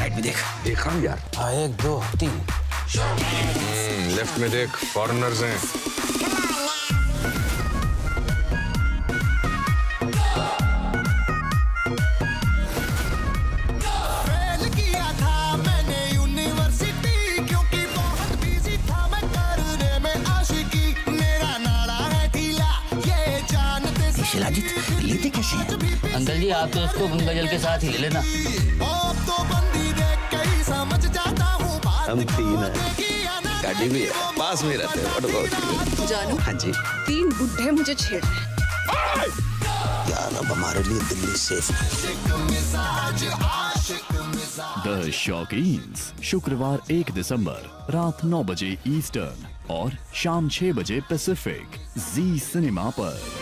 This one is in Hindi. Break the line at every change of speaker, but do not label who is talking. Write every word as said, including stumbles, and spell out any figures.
राइट में देख।
देखा यार।
हाँ, एक दो तीन।
लेफ्ट में देख, फॉरेनर्स हैं।
फेल किया था मैंने यूनिवर्सिटी, क्योंकि बहुत बिजी था मैं करने में आशिकी। मेरा नाड़ा है ढीला, ये जानते से।
शिलाजीत, लेते कैसे हैं?
अंकल जी, आप तो उसको गंगाजल के साथ ही ले लेना।
अब तो बंदी देख के ही समझ जाता हूँ बात।
हम तीन हैं, गाड़ी भी है, पास में रहते हैं।
जानू,
हाँ जी।
तीन बुढ़े मुझे छेड़ रहे हैं।
यार अब हमारे लिए दिल्ली सेफ है।
द शौकीन्स, शुक्रवार एक दिसंबर रात नौ बजे ईस्टर्न और शाम छह बजे पैसिफिक, जी सिनेमा पर।